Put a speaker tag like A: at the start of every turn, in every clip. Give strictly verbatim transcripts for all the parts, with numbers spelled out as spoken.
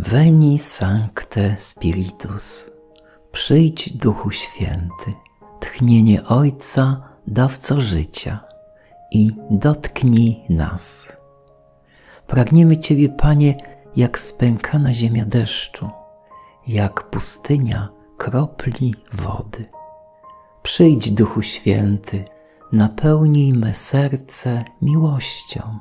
A: Veni Sancte Spiritus, przyjdź Duchu Święty, tchnienie Ojca, dawco życia, i dotknij nas. Pragniemy Ciebie, Panie, jak spękana ziemia deszczu, jak pustynia kropli wody. Przyjdź, Duchu Święty, napełnij me serce miłością.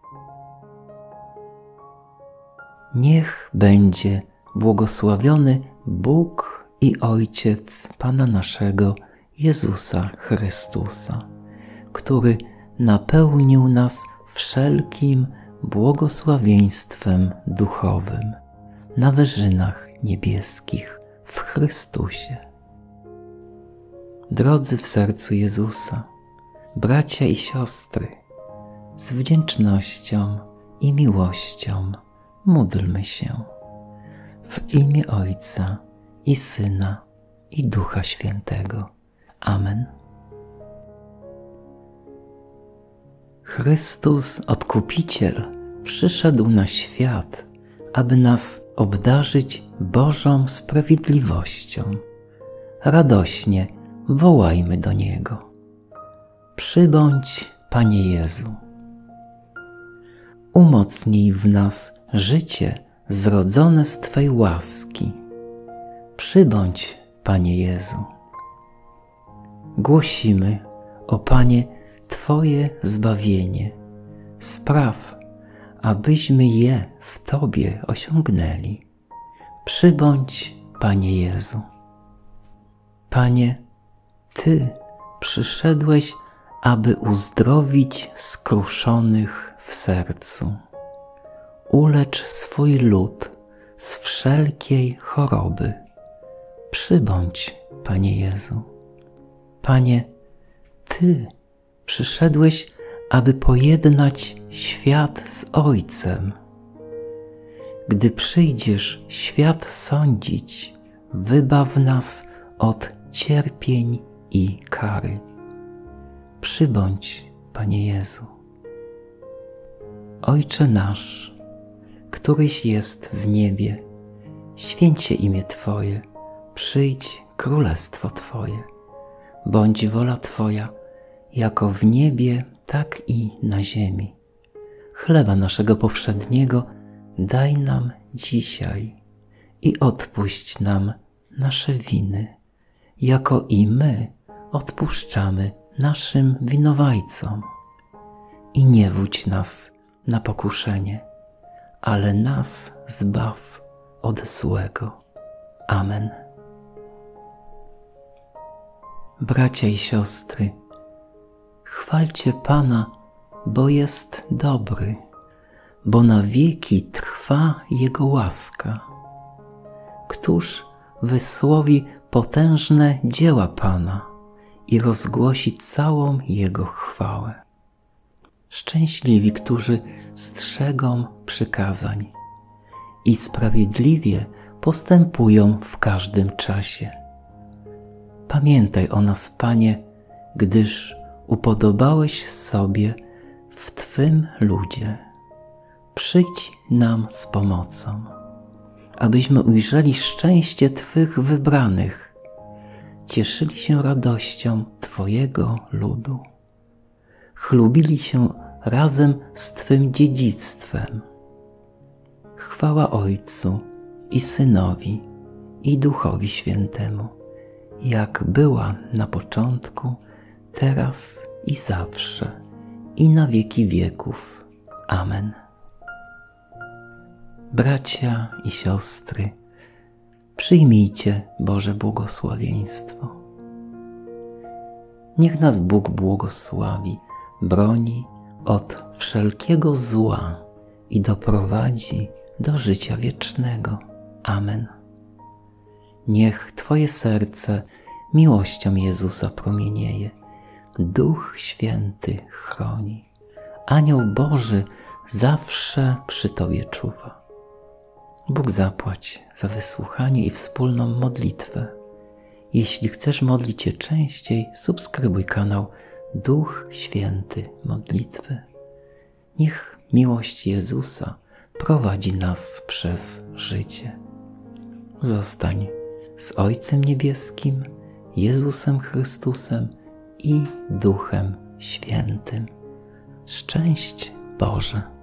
A: Niech będzie błogosławiony Bóg i Ojciec Pana naszego Jezusa Chrystusa, który napełnił nas wszelkim błogosławieństwem duchowym na wyżynach niebieskich w Chrystusie. Drodzy w sercu Jezusa, bracia i siostry, z wdzięcznością i miłością módlmy się w imię Ojca i Syna i Ducha Świętego. Amen. Chrystus, Odkupiciel, przyszedł na świat, aby nas obdarzyć Bożą sprawiedliwością. Radośnie wołajmy do Niego. Przybądź, Panie Jezu. Umocnij w nas życie zrodzone z Twej łaski. Przybądź, Panie Jezu. Głosimy, o Panie, Twoje zbawienie. Spraw, abyśmy je w Tobie osiągnęli. Przybądź, Panie Jezu. Panie, Ty przyszedłeś, aby uzdrowić skruszonych w sercu. Ulecz swój lud z wszelkiej choroby. Przybądź, Panie Jezu. Panie, Ty przyszedłeś, aby pojednać świat z Ojcem. Gdy przyjdziesz świat sądzić, wybaw nas od cierpień i kary. Przybądź, Panie Jezu. Ojcze nasz, któryś jest w niebie, święć się imię Twoje, przyjdź królestwo Twoje. Bądź wola Twoja, jako w niebie, tak i na ziemi. Chleba naszego powszedniego daj nam dzisiaj i odpuść nam nasze winy, jako i my odpuszczamy naszym winowajcom. I nie wódź nas na pokuszenie, ale nas zbaw od złego. Amen. Bracia i siostry, chwalcie Pana, bo jest dobry, bo na wieki trwa Jego łaska. Któż wysłowi potężne dzieła Pana i rozgłosi całą Jego chwałę? Szczęśliwi, którzy strzegą przykazań i sprawiedliwie postępują w każdym czasie. Pamiętaj o nas, Panie, gdyż upodobałeś sobie w Twym ludzie. Przyjdź nam z pomocą, abyśmy ujrzeli szczęście Twych wybranych, cieszyli się radością Twojego ludu, chlubili się razem z Twym dziedzictwem. Chwała Ojcu i Synowi i Duchowi Świętemu, jak była na początku, teraz i zawsze, i na wieki wieków. Amen. Bracia i siostry, przyjmijcie Boże błogosławieństwo. Niech nas Bóg błogosławi, broni od wszelkiego zła i doprowadzi do życia wiecznego. Amen. Niech Twoje serce miłością Jezusa promienieje, Duch Święty chroni, Anioł Boży zawsze przy Tobie czuwa. Bóg zapłać za wysłuchanie i wspólną modlitwę. Jeśli chcesz modlić się częściej, subskrybuj kanał Duch Święty Modlitwy. Niech miłość Jezusa prowadzi nas przez życie. Zostań z Ojcem Niebieskim, Jezusem Chrystusem i Duchem Świętym. Szczęść Boże!